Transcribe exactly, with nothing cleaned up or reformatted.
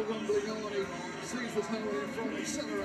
rumbling on. He sees the tail in front, accelerates.